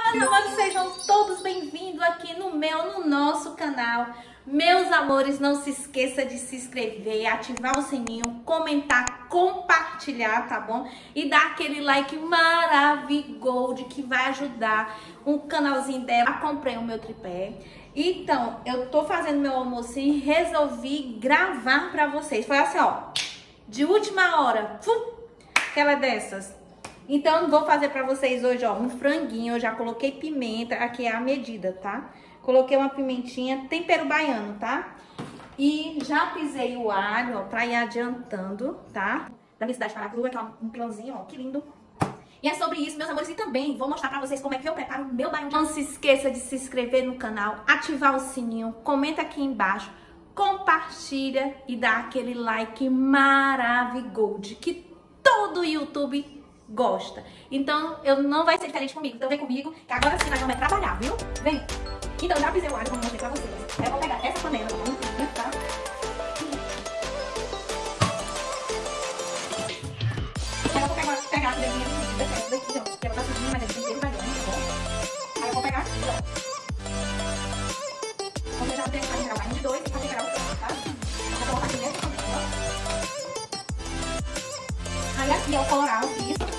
meus amores, sejam todos bem-vindos aqui no nosso canal. Meus amores, não se esqueça de se inscrever, ativar o sininho, comentar, compartilhar, tá bom? E dar aquele like maravilhoso que vai ajudar o canalzinho dela. Eu comprei o meu tripé. Então, eu tô fazendo meu almocinho e resolvi gravar pra vocês. Foi assim, ó, de última hora, aquela dessas. Então, vou fazer pra vocês hoje, ó, um franguinho. Eu já coloquei pimenta, aqui é a medida, tá? Coloquei uma pimentinha, tempero baiano, tá? E já pisei o alho, ó, pra ir adiantando, tá? Da minha cidade de Paraguai, que é um pilãozinho, ó, que lindo. E é sobre isso, meus amores, e também vou mostrar pra vocês como é que eu preparo o meu baião. Não se esqueça de se inscrever no canal, ativar o sininho, comenta aqui embaixo, compartilha e dá aquele like maravilhoso que todo YouTube gosta. Então, eu não vai ser diferente comigo. Então, vem comigo, que agora sim nós vamos trabalhar, viu? Vem! Então, já pisei o alho, como eu mostrei pra vocês. Eu vou pegar essa panela, tá? Eu vou pegar a colherinha de medida, essa daqui, ó, que ela tá subindo, mas é tempero baiano, tá bom? Aí eu vou pegar aqui, ó. Vou já ter que fazer o baiano de 2 pra temperar o frango, tá? Eu vou colocar aqui nessa panela. Aí aqui é o colorau, isso.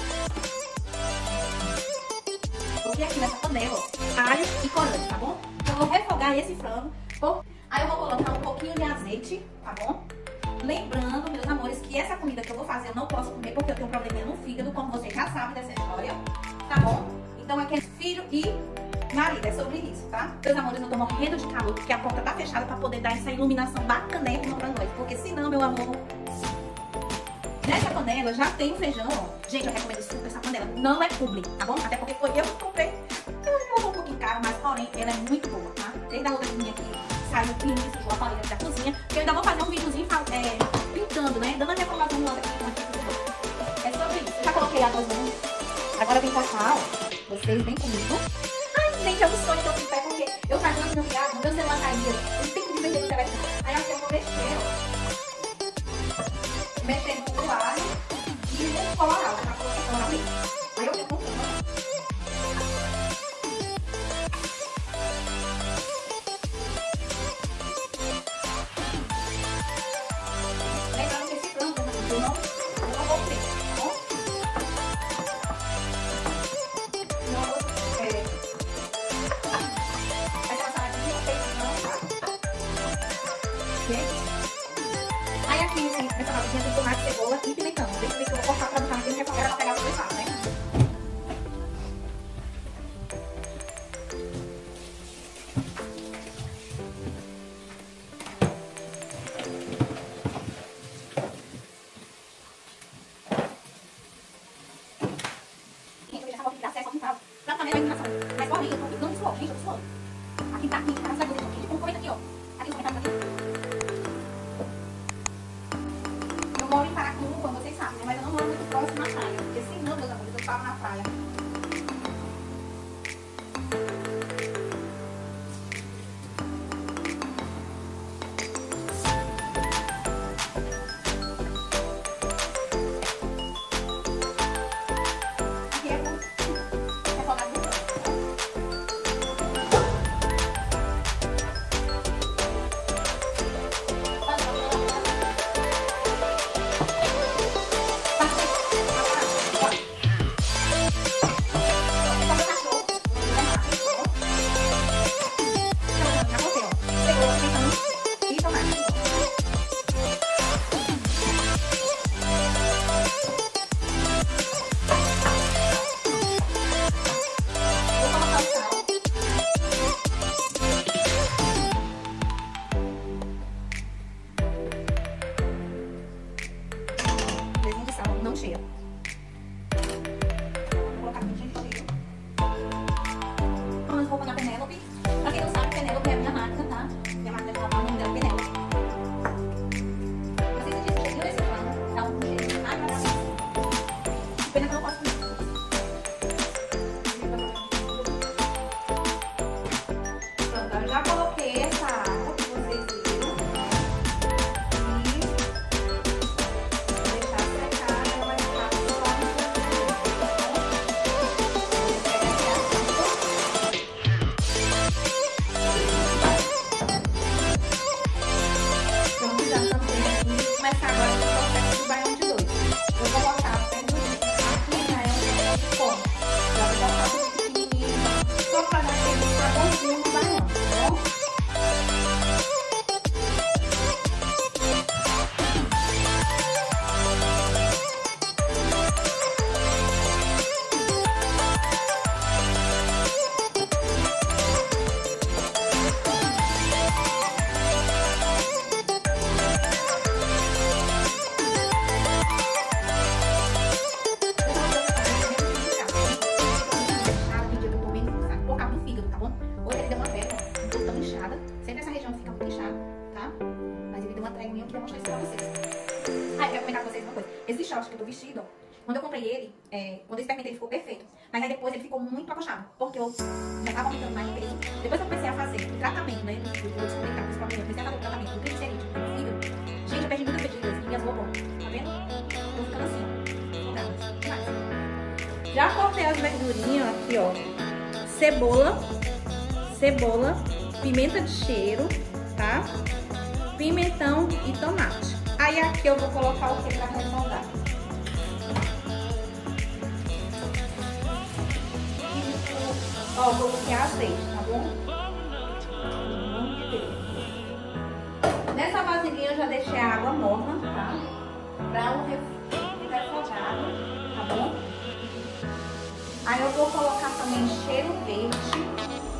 Coloquei aqui nessa panela, ó, alho e corante, tá bom? Então, eu vou refogar esse frango. Aí eu vou colocar um pouquinho de azeite, tá bom? Lembrando, meus amores, que essa comida que eu vou fazer eu não posso comer porque eu tenho um probleminha no fígado, como vocês já sabem dessa história, tá bom? Então aqui é filho e marido, é sobre isso, tá? Meus amores, eu tô morrendo de calor porque a porta tá fechada pra poder dar essa iluminação bacanérrima pra nós, porque senão, meu amor... Nessa panela já tem o feijão, ó. Gente, eu recomendo super essa panela, não é publi, tá bom? Até porque foi eu que comprei. Ela é um pouquinho cara, mas porém ela é muito boa, tá? Desde a outra minha aqui saiu clean, ficou a paleta da cozinha. Que eu ainda vou fazer um videozinho pintando, né? Dando a reformação no aqui. É sobre isso. Já coloquei água mãos. Agora vem passar, ó. Vocês vêm comigo. Ai, gente, é um sonho que eu fiz, porque eu tava no viagem, meu celular caía. Eu tenho que vender no telefone. Aí aqui eu vou mexer, ó. Mexendo no alho e no colorau. Já coloquei colorau ali. Aí eu fico com aí aqui nessa saladinha tem tomate, cebola e pimentão. Deixa eu ver se eu vou cortar pra botar aqui no refogar pra pegar o dois, né? Gente, eu vou deixar a dar certo pra também a iluminação. Mas porém, eu tô ficando suor, gente, eu tô suando. Aqui tá aqui, tá na cidade aqui. Tipo, comenta aqui, ó. Aqui os comentários aqui. Eu moro em Paraguai, como vocês sabem, né? Mas eu não moro muito próximo na praia. Porque senão, meus amores, eu tava na praia. Aqui é refogado no frango. tô tão inchada. Sempre essa região fica muito inchada, tá? Mas eu me dei uma treguinha que eu queria mostrar isso pra vocês. Ah, eu quero comentar com vocês uma coisa. Esse short que eu tô vestido, quando eu comprei ele, quando eu experimentei, ele ficou perfeito. Mas aí depois ele ficou muito acochado, porque eu já tava aumentando mais o peso. Depois que eu comecei a fazer o tratamento, né? Eu descobri que esse problema, eu comecei a fazer o tratamento do triglicerídeo no fígado. Gente, eu perdi muitas medidas e minhas roupas, tá vendo? Tô ficando assim, ó. Demais. Já cortei as verdurinhas aqui, ó. Cebola, pimenta de cheiro, tá? Pimentão e tomate. Aí aqui eu vou colocar o que pra refogar? Ó, vou colocar azeite, tá bom? Nessa vasilhinha eu já deixei a água morna, tá? Pra um refogado, tá bom? Aí eu vou colocar também cheiro verde.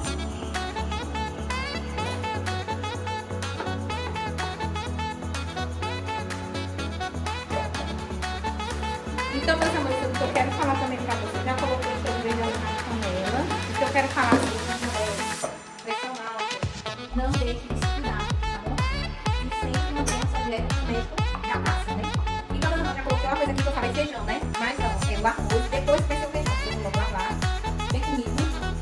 Então, meus amores, o que eu quero falar também pra vocês, já coloquei o cheiro verde na panela. O que eu quero falar assim, pressão alta, não deixe de estudar, tá bom? E sempre mantenha essa dieta mesmo da massa, né? Então, eu já coloquei uma coisa aqui que eu falei feijão, né? Mas não, é o arroz, depois que o feijão, eu vou lavar, vem comigo.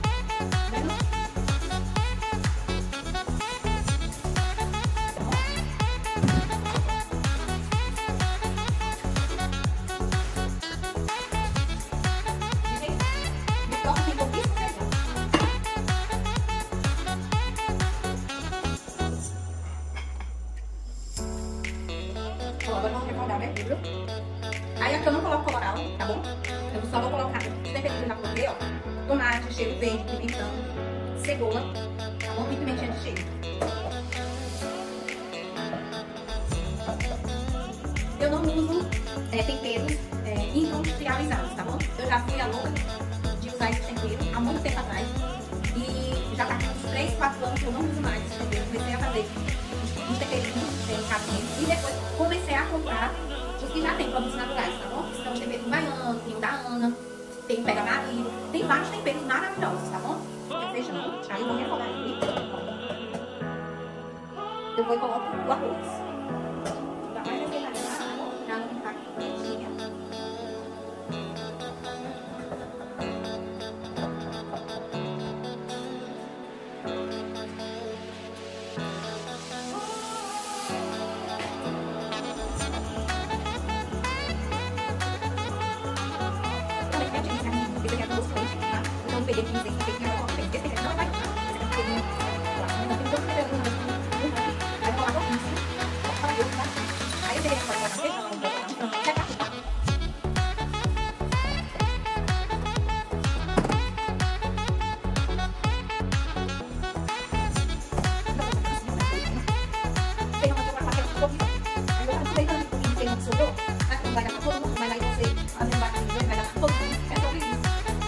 Agora vamos refogar a verdura. Aí aqui eu não coloco colorau, tá bom? Eu só vou colocar os temperos que eu já coloquei, ó. Tomate, cheiro verde, pimentão, cebola, tá bom? E pimentinha de cheiro. Eu não uso temperos industrializados, tá bom? Eu já fui a louca de usar esse tempero há muito tempo atrás. E já tá com uns 3, 4 anos que eu não uso mais esse tempero. Comecei a fazer uns temperinhos casinhos e depois comecei a comprar os que já tem produtos naturais, tá bom? Então os temperos baianos, tem o da Ana, tem o pega marido, tem vários temperos maravilhosos, tá bom? Tem feijão, aí eu vou refogar ele. Eu vou e coloco o arroz. Já vai refregar a água, pra não ficar quentinha. Então, eu peguei aqui, não sei se eu coloquei. Esse aqui não vai ficar. Esse aqui eu não tem todo o tempo. Aí eu vou colocar isso. Aí eu peguei aqui, colocar feijão, vou colocar frango, secar tudo, tá? Feijão, eu vou colocar um pouquinho. Aí eu vou colocar feijão que sobrou. Acho que não vai dar pra todo mundo, mas aí você fazendo baixinho, vai dar pra todo mundo. É sobre isso.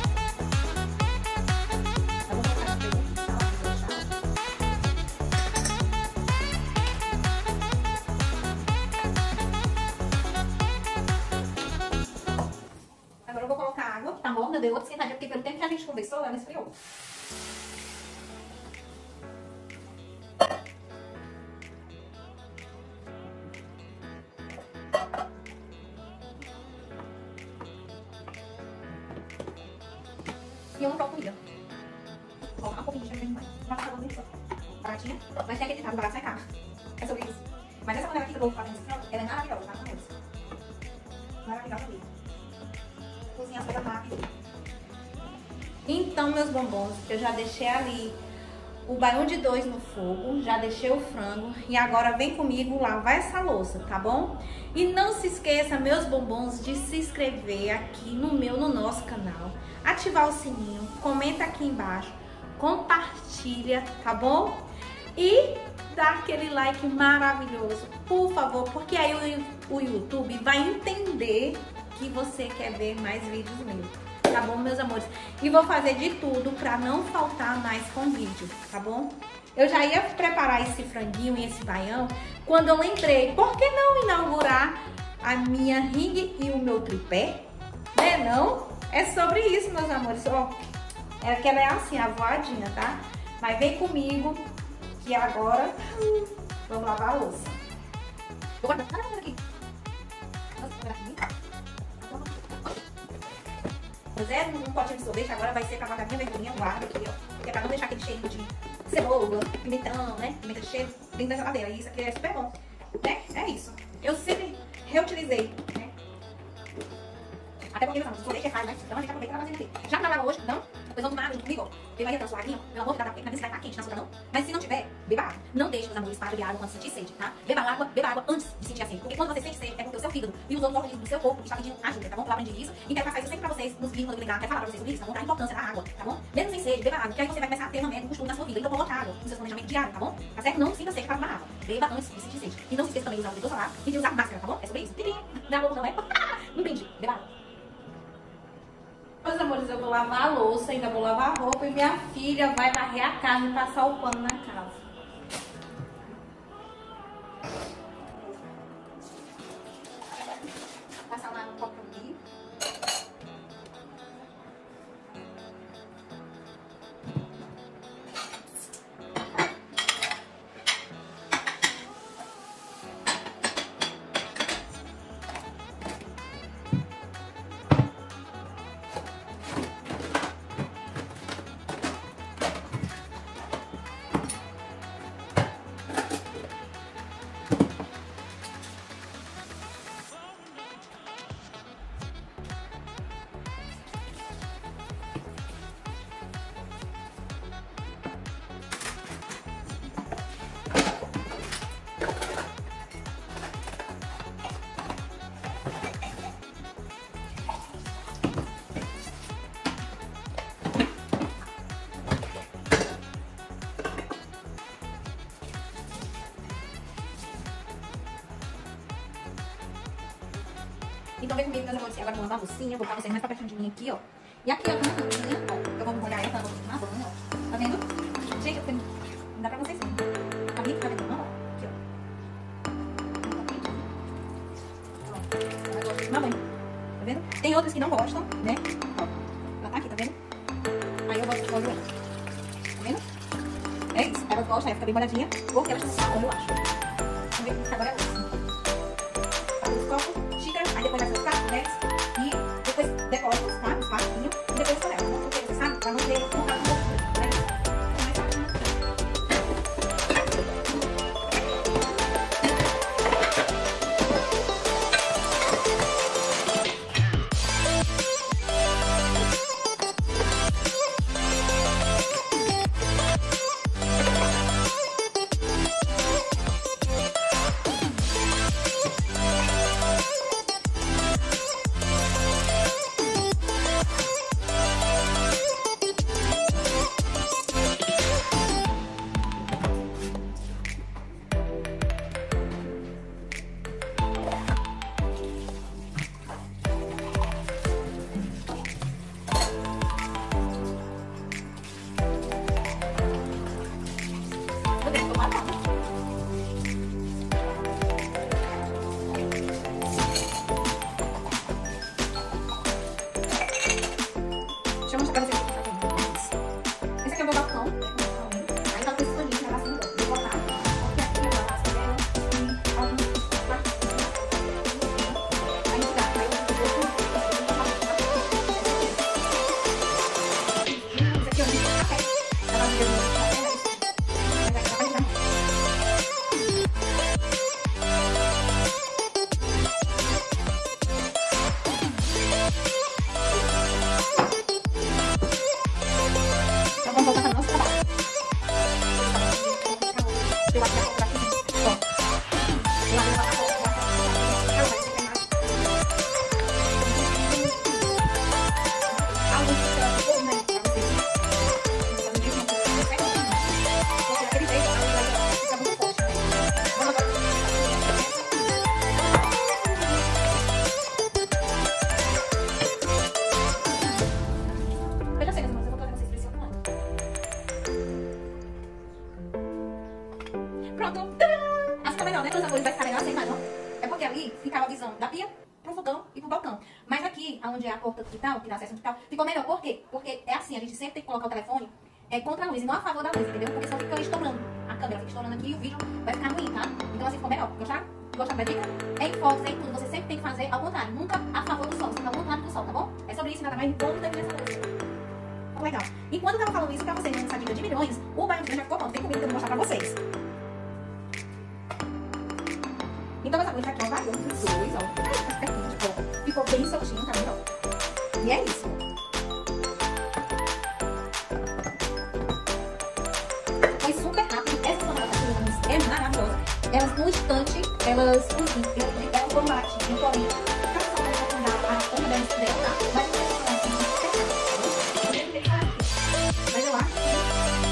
Agora eu vou colocar água, que tá morna, deu outra esquentadinha, porque pelo tempo que a gente conversou, ela esfriou. E eu não coloco comida. Vou colocar um pouquinho de cheiro mais. Vai ficar bonito. Baratinha. Mas tem aquele ditado, barato sai caro. É sobre isso. Mas essa panela aqui que eu vou fazendo esse frango, ela é maravilhosa, tá? Com isso. Maravilhosa mesmo. Cozinha as coisas rápido. Então, meus bombons, eu já deixei ali o baião de 2 no fogo, já deixei o frango e agora vem comigo lavar essa louça, tá bom? E não se esqueça, meus bombons, de se inscrever aqui no nosso canal, ativar o sininho, comenta aqui embaixo, compartilha, tá bom? E dá aquele like maravilhoso, por favor, porque aí o YouTube vai entender que você quer ver mais vídeos meus. Tá bom, meus amores? E vou fazer de tudo pra não faltar mais com vídeo, tá bom? Eu já ia preparar esse franguinho e esse baião quando eu lembrei, por que não inaugurar a minha ring e o meu tripé? Né, não? É sobre isso, meus amores. Ó, é que ela é assim, avoadinha, tá? Mas vem comigo Que agora vamos lavar a louça. Vou guardar aqui. Pois é, um potinho de sorvete agora vai ser pra guardar minha vergonha, guarda aqui, ó. Porque é pra não deixar aquele cheirinho de cebola, pimentão, né? Pimenta de cheiro dentro da geladeira. E isso aqui é super bom, né? É isso. Eu sempre reutilizei, né? Até porque, meus amigos, o sorvete é caro, né? Então a gente aproveita pra fazer aqui. Já trabalhou hoje? Não? Depois vamos tomar água junto comigo. Beba aí a sua aguinha. Meu amor, dá pra cidade tá quente, na sua não. Mas se não tiver, beba água. Não deixe, meus amores, para de água quando sentir sede, tá? Beba água antes de sentir a sede. Porque quando você sente sede, é porque o seu fígado e os outros organismos do seu corpo estão pedindo ajuda, tá bom? Eu aprendi isso e quero passar isso sempre pra vocês nos vídeos quando eu lembrar, quero falar pra vocês sobre isso, tá bom? A importância da água, tá bom? Mesmo sem sede, beba água, que aí você vai começar a ter um costume na sua vida. Então coloque água no seu planejamento diário, tá bom? Tá certo? Não sinta sede para tomar água. Beba antes de sentir sede. E não se esqueça também de usar o protetor solar e de usar máscara, tá bom? É sobre isso. Não é louco, não é? Não entendi. Beba água. Meus amores, eu vou lavar a louça, ainda vou lavar a roupa e minha filha vai varrer a casa e passar o pano na casa. Passar lá no copo aqui. Então vem comigo, meus amores, agora eu vou lavar a loucinha, vou botar vocês mais pra pertinho de mim aqui, ó. E aqui, ó, tem uma caninha, ó, eu vou molhar ela, vou tomar banho, ó. Tá vendo? Gente, eu tenho... Não dá pra vocês verem. Tá vendo? Tá vendo? Não, ó. Aqui, ó. Ó, ela gosta de tomar banho. Tá vendo? Tem outras que não gostam, né? Ó, ela tá aqui, tá vendo? Aí eu boto o óleo. Tá vendo? É isso. Elas gostam, ela fica bem molhadinha, porque elas estão com óleo, eu acho. Vamos ver que agora é isso. Os copos, xícara, aí depois vai ser os cafés e depois depósitos, tá? Os patinhos e depois os coléus. Porque você sabe, pra não ter um pouco, né? Deixa eu mostrar pra vocês o que tá fazendo. Esse aqui é o meu balcão. Aí tá com esse paninho, tá passando. Vou botar. Porque aqui eu faço dela e alguns platinhos. Aí tá. Aí eu vou esse aqui é o meu café. Ela vai ver o meu café, né? Mas aqui ela vai dar. Então vamos voltar para o nosso trabalho. Eu acho que eu vou aqui. Ó. Eu acho que eu vou pronto. Assim tá melhor, né? Meus amores, vai ficar melhor assim, mas não. É porque ali ficava a visão da pia pro fogão e pro balcão. Mas aqui, onde é a porta do quintal, que dá acesso ao quintal, ficou melhor. Por quê? Porque é assim, a gente sempre tem que colocar o telefone contra a luz e não a favor da luz, entendeu? Porque senão fica estourando a câmera fica estourando aqui e o vídeo vai ficar ruim, tá? Então assim ficou melhor. Gostaram? Gostaram da dica? Em fotos, em tudo, você sempre tem que fazer ao contrário. Nunca a favor do sol, você fica ao contrário do sol, tá bom? É sobre isso, nada mais. Como termina essa música. Legal. Enquanto eu tava falando isso pra vocês, nessa dica de milhões, o baiãozinho já ficou pronto. Tem comida que eu vou mostrar pra vocês. Então, essa música aqui é o baião dos dois, ó. Ficou bem soltinho, tá vendo? Ó. E é isso. Foi super rápido. Essas panelas é maravilhosa. Elas, no instante, elas cozinham. Elas vão baratinho, porém. Cada pessoa vai dar a tampa delas dela, tá? Mas não vai falar assim, mas eu acho que...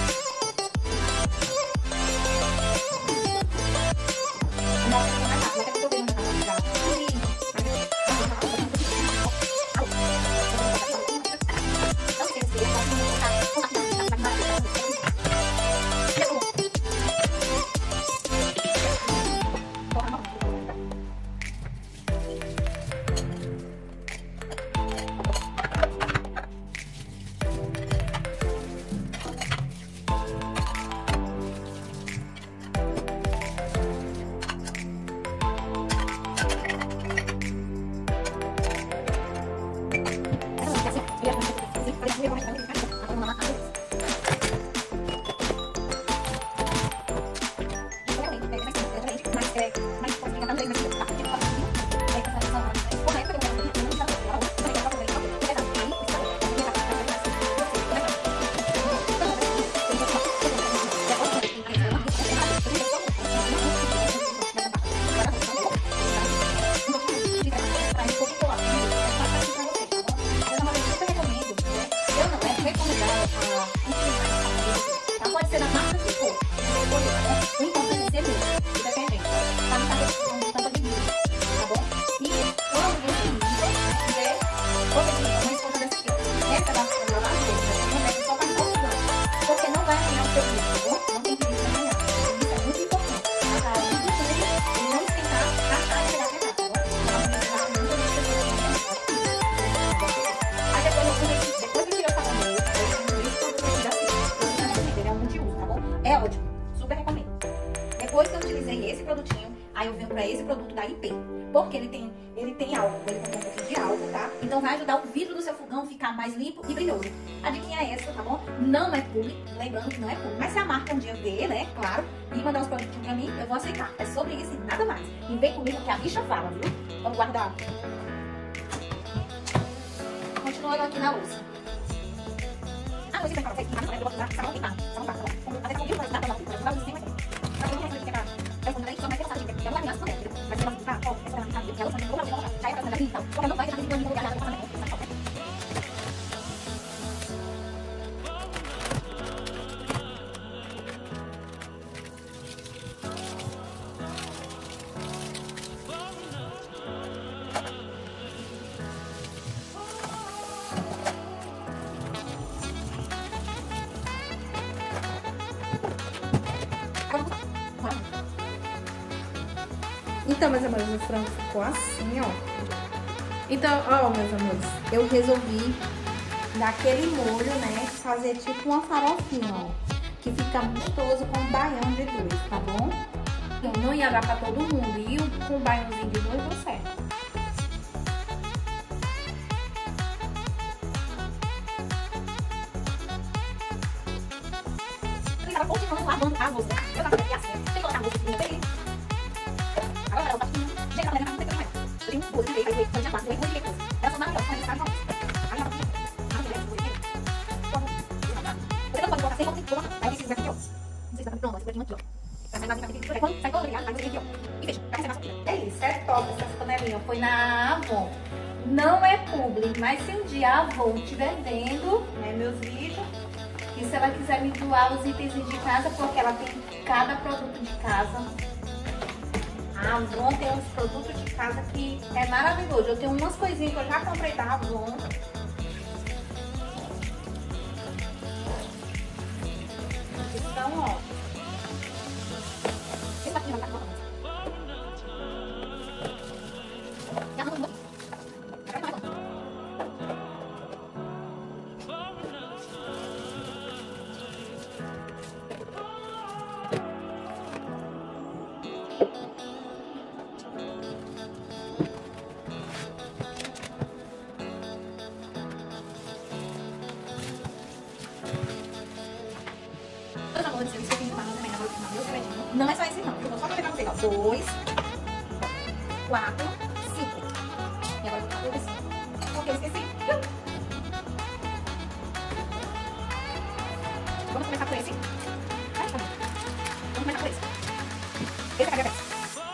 É ótimo, super recomendo. Depois que eu utilizei esse produtinho, aí eu venho pra esse produto da IP. Porque ele tem álcool, ele tem um pouquinho de álcool, tá? Então vai ajudar o vidro do seu fogão a ficar mais limpo e brilhoso. A dica é essa, tá bom? Não é publi, lembrando que não é publi. Mas se a marca um dia ver, né, claro, e mandar os produtinhos pra mim, eu vou aceitar. É sobre isso e nada mais. E vem comigo que a bicha fala, viu? Vamos guardar. Continuando aqui na louça. Ah, não, você vai falar, você vai botar sabão queimado. Sabão queimado, tá bom? Até que eu vou dar pra você. Vai você, mas... Pra quem quer saber o que é cara? Vai responder aí, só vai ter essa dica. Que é uma ameaça, não é? Vai ser uma dica, ó, essa é uma dica. E ela só tem como fazer, já é pra fazer então. Porque não vai deixar de ter um lugar, ela vai fazer. Então, meus amores, o frango ficou assim, ó. Então, ó, meus amores, eu resolvi dar aquele molho, né? Fazer tipo uma farofinha, ó. Que fica gostoso com baião de dois, tá bom? Eu não ia dar pra todo mundo. E com o baiãozinho de dois deu certo. Eu tava continuando lavando a louça. Eu tava aqui assim, tem que colocar a louça aqui no meio. Agora ela tá assim, gente, ela não tem mais. Eu tenho duas, aí eu já faço, eu vou ver coisa. Elas são maravilhosas, mas elas não. Aí ela você não pode colocar sem, tem que colocar. Aí eu preciso aqui, ó. Não sei se tá pronto, esse aqui, ó. Sai todo ligado, aí você aqui, ó. E fecha, vai ser fácil. É isso, é top essas panelinhas. Foi na Avon. Não é publi, mas se um dia a Avon estiver vendo, né, meus vídeos, e se ela quiser me doar os itens de casa, porque ela tem cada produto de casa. A Avon tem uns produtos de casa que é maravilhoso. Eu tenho umas coisinhas que eu já comprei da Avon. Então, ó. Esse aqui vai ficar bom. Meus amores, eu esqueci de falar também, agora vou meu segredinho. Não é só esse não, eu vou só pra pegar vocês, ó. 2, 4, 5. E agora eu vou botar tudo assim. Porque eu esqueci. Vamos começar por esse. Ai, tá bom. Vamos começar por esse. Esse aqui é a cabeça.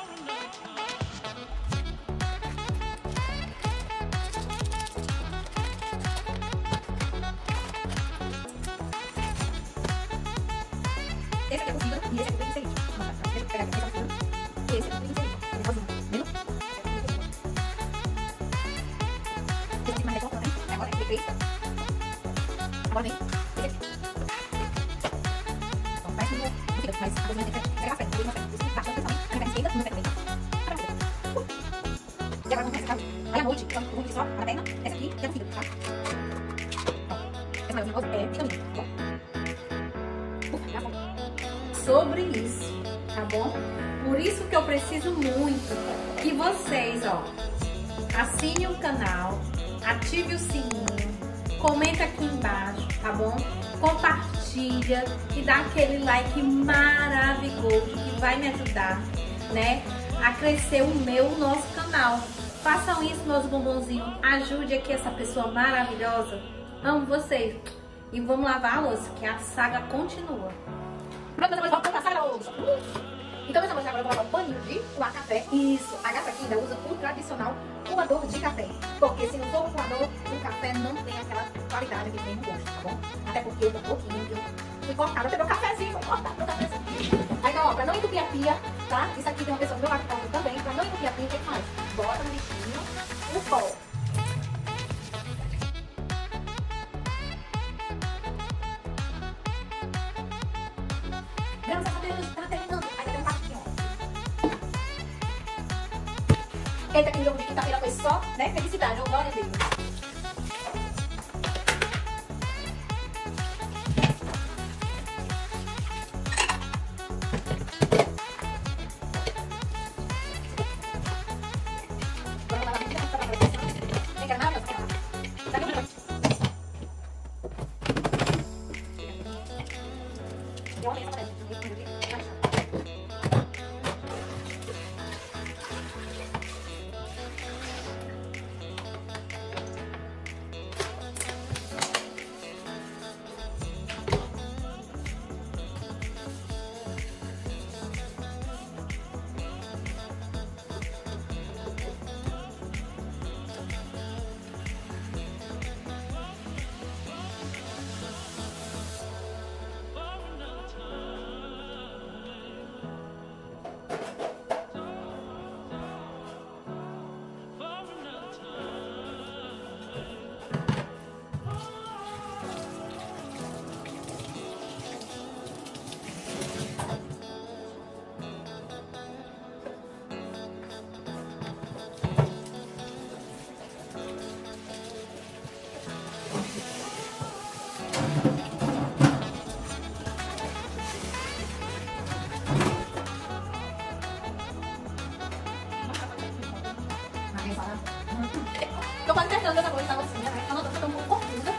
Esse aqui é cozido e esse aqui tem que ser isso. Deixa eu pegar aqui essa costura. E esse aqui tem que ser isso. Depois, viu? Eu consigo mais recortar, né? Agora aqui fez. Agora vem esse aqui. Então, faz que não fica, mas a cozinha tem que pegar a frente. Peguei uma frente. Isso bastante atenção, hein? A minha perna esquerda, no pé direito. E agora vamos começar a fazer. Aí à noite, então, eu vou medir só a perna, essa aqui e a do fígado, tá? Essa maiorzinha é vitamina, tá bom? Sobre isso, tá bom? Por isso que eu preciso muito que vocês, ó, assinem o canal, ative o sininho, comenta aqui embaixo, tá bom? Compartilha e dá aquele like maravilhoso que vai me ajudar, né, a crescer o nosso canal. Façam isso, meus bombonzinhos. Ajude aqui essa pessoa maravilhosa. Amo vocês. E vamos lavar a louça, que a saga continua. Pronto, meus amores, vamos passar a louça. Então, meus amores, agora eu vou lavar o paninho de coar café. Isso, a gata aqui ainda usa o tradicional coador de café. Porque se não for o coador, o café não tem aquela qualidade que tem no gosto, tá bom? Até porque eu tô um pouquinho, eu fui cortada pelo cafezinho, foi cortado pelo cafezinho. Aí, então, ó, pra não entupir a pia, tá? Isso aqui tem uma pessoa do meu lado que tá usando também. Pra não entupir a pia, o que faz? Bota no bichinho o pó. Graças a Deus, tá terminando. Aí tem um patinho, ó. Eita, que o jogo de quinta-feira foi só, né? Felicidade, ó, glória a Deus. Vamos lá, tem que nada, tá bom? Eu amei essa paleta. Tô quase terminando essa coisa, tá assim, né? Eu não tô um pouco confusa.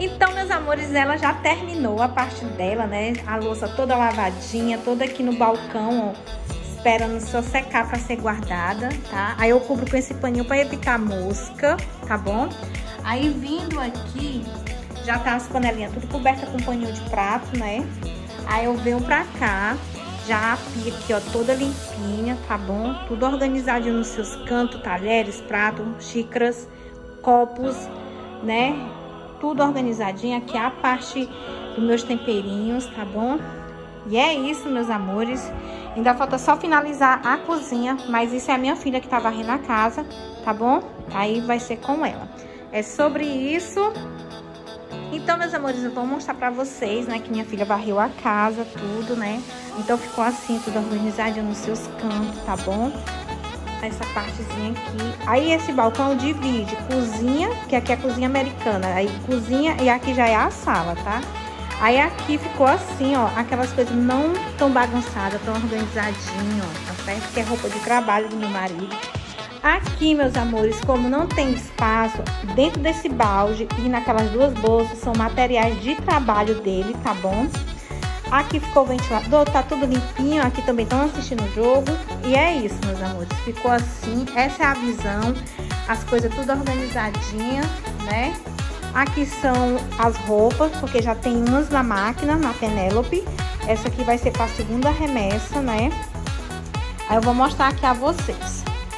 Então, meus amores, ela já terminou a parte dela, né? A louça toda lavadinha, toda aqui no balcão, ó, esperando só secar pra ser guardada, tá? Aí eu cubro com esse paninho pra evitar mosca, tá bom? Aí vindo aqui, já tá as panelinhas tudo cobertas com paninho de prato, né? Aí eu venho pra cá, já a pia aqui, ó, toda limpinha, tá bom? Tudo organizadinho nos seus cantos, talheres, pratos, xícaras, copos, né? Tudo organizadinho. Aqui é a parte dos meus temperinhos, tá bom? E é isso, meus amores. Ainda falta só finalizar a cozinha, mas isso é a minha filha que tá varrendo a casa, tá bom? Aí vai ser com ela. É sobre isso. Então, meus amores, eu vou mostrar pra vocês, né, que minha filha varreu a casa, tudo, né? Então, ficou assim, tudo organizadinho nos seus cantos, tá bom? Essa partezinha aqui. Aí, esse balcão divide cozinha, que aqui é a cozinha americana. Aí, cozinha e aqui já é a sala, tá? Aí, aqui ficou assim, ó, aquelas coisas não tão bagunçadas, tão organizadinho, ó, tá certo? Que é roupa de trabalho do meu marido. Aqui, meus amores, como não tem espaço, dentro desse balde e naquelas duas bolsas são materiais de trabalho dele, tá bom? Aqui ficou o ventilador, tá tudo limpinho. Aqui também estão assistindo o jogo. E é isso, meus amores. Ficou assim, essa é a visão. As coisas tudo organizadinha, né? Aqui são as roupas, porque já tem umas na máquina, na Penélope. Essa aqui vai ser pra segunda remessa, né? Aí eu vou mostrar aqui a vocês.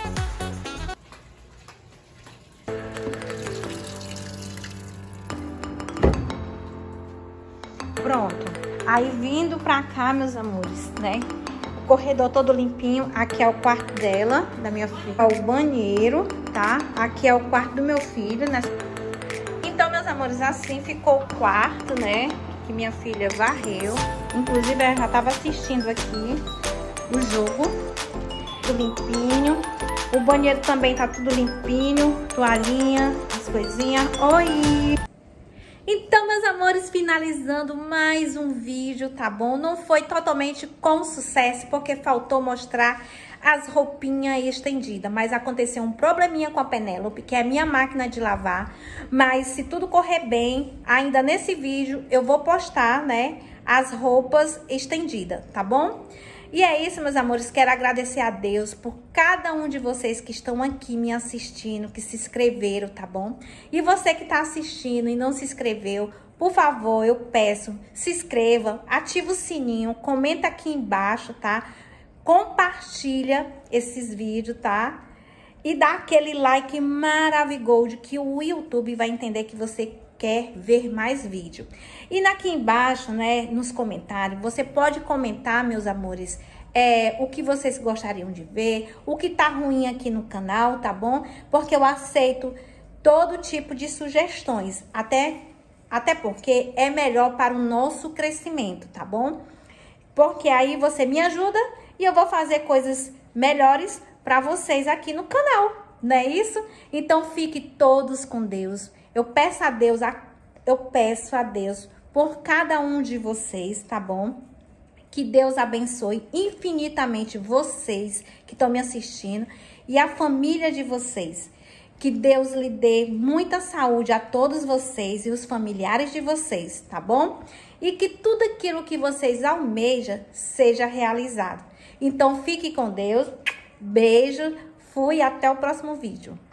Pronto. Aí vindo pra cá, meus amores, né? O corredor todo limpinho. Aqui é o quarto dela, da minha filha. É o banheiro, tá? Aqui é o quarto do meu filho, né? Então, meus amores, assim ficou o quarto, né? Que minha filha varreu. Inclusive, ela já tava assistindo aqui o jogo. Tudo limpinho. O banheiro também tá tudo limpinho. Toalhinha, as coisinhas. Oi! Então, meus amores, finalizando mais um vídeo, tá bom? Não foi totalmente com sucesso, porque faltou mostrar as roupinhas estendidas. Mas aconteceu um probleminha com a Penélope, que é a minha máquina de lavar. Mas se tudo correr bem, ainda nesse vídeo, eu vou postar, né, as roupas estendidas, tá bom? E é isso, meus amores, quero agradecer a Deus por cada um de vocês que estão aqui me assistindo, que se inscreveram, tá bom? E você que tá assistindo e não se inscreveu, por favor, eu peço, se inscreva, ativa o sininho, comenta aqui embaixo, tá? Compartilha esses vídeos, tá? E dá aquele like maravilhoso que o YouTube vai entender que você quer ver mais vídeo. E aqui embaixo, né, nos comentários, você pode comentar, meus amores, o que vocês gostariam de ver, o que tá ruim aqui no canal, tá bom? Porque eu aceito todo tipo de sugestões, até porque é melhor para o nosso crescimento, tá bom? Porque aí você me ajuda e eu vou fazer coisas melhores para vocês aqui no canal, não é isso? Então fique todos com Deus. Eu peço a Deus por cada um de vocês, tá bom? Que Deus abençoe infinitamente vocês que estão me assistindo e a família de vocês. Que Deus lhe dê muita saúde a todos vocês e os familiares de vocês, tá bom? E que tudo aquilo que vocês almejam seja realizado. Então, fique com Deus. Beijo. Fui. Até o próximo vídeo.